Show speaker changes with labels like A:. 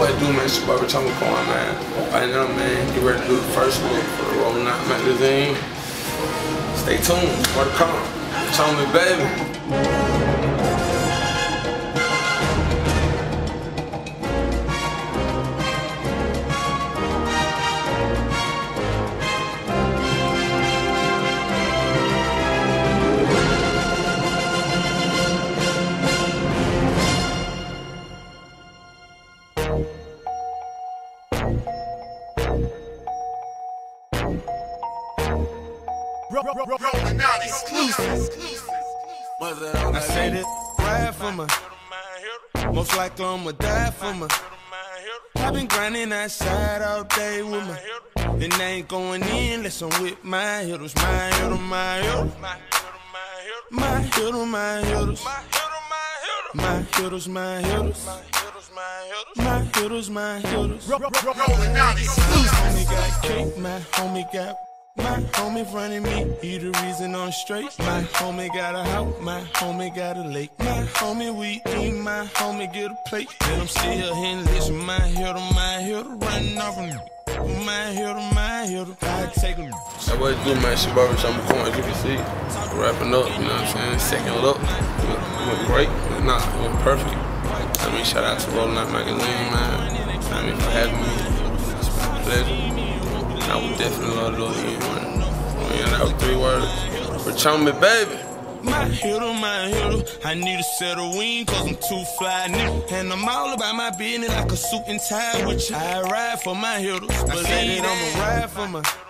A: What it do, man? It's your boy Rich Coin, man. Right now, man, get ready to do the first look for the Rolling Out magazine. Stay tuned. More to come. Tell me, baby.
B: Rolling Out exclusive.
C: I say this ride for me. Most likely I'ma die for me. I've been grinding outside all day with me. And I ain't going in unless I'm with my hitters. My hitters, my hitters. My hitters, my hitters. My hitters, my hitters. My hitters, my hitters.
B: Rolling Out exclusive.
C: Homie got cake, my homie got. My homie frontin' me, he the reason I'm straight. My homie got a house, my homie got a lake. My homie we eat, my homie get a plate. And I'm still hitting this, my hitter, running off on my hitter, I take him.
A: That's what it do, man. It's your boy Rich Coin, as you can see. Wrapping up, you know what I'm saying? Second look. It went great. Nah, it went perfect. I mean, shout out to Rolling Out magazine, man. I mean, for having me. It's been a pleasure. I would definitely love to do it again, man. That was 3 words. Rich on me, baby.
C: My hitter, I need a set of wings cause I'm too fly, nigga. And I'm all about my business like a suit and tie with you. I ride for my hitters, believe it, I'ma ride for my